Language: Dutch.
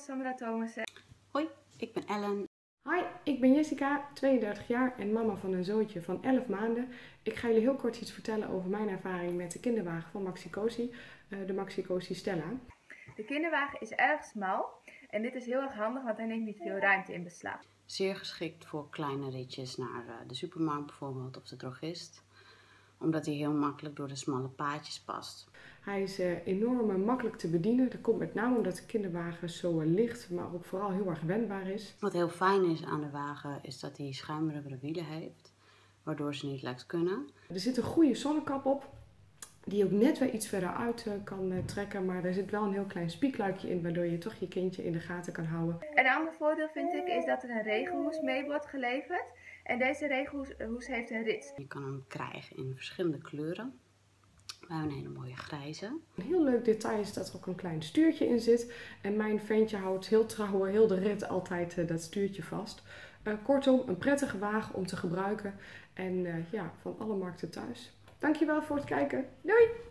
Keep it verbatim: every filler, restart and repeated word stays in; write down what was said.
is Sandra Thomassen. Hoi, ik ben Ellen. Hi, ik ben Jessica, tweeëndertig jaar en mama van een zoontje van elf maanden. Ik ga jullie heel kort iets vertellen over mijn ervaring met de kinderwagen van Maxi-Cosi, de Maxi-Cosi Stella. De kinderwagen is erg smal en dit is heel erg handig, want hij neemt niet veel ruimte in beslag. Zeer geschikt voor kleine ritjes naar de supermarkt bijvoorbeeld of de drogist. Omdat hij heel makkelijk door de smalle paadjes past. Hij is uh, enorm makkelijk te bedienen. Dat komt met name omdat de kinderwagen zo uh, licht, maar ook vooral heel erg wendbaar is. Wat heel fijn is aan de wagen is dat hij schuimrubberen wielen heeft, waardoor ze niet lekt kunnen. Er zit een goede zonnekap op, die ook net weer iets verder uit uh, kan uh, trekken. Maar er zit wel een heel klein spiekluikje in, waardoor je toch je kindje in de gaten kan houden. Een ander voordeel vind ik is dat er een regenhoes mee wordt geleverd. En deze regenhoes heeft een rits. Je kan hem krijgen in verschillende kleuren. We hebben een hele mooie grijze. Een heel leuk detail is dat er ook een klein stuurtje in zit. En mijn ventje houdt heel trouw, heel de rit altijd uh, dat stuurtje vast. Uh, kortom, een prettige wagen om te gebruiken. En uh, ja, van alle markten thuis. Dankjewel voor het kijken. Doei!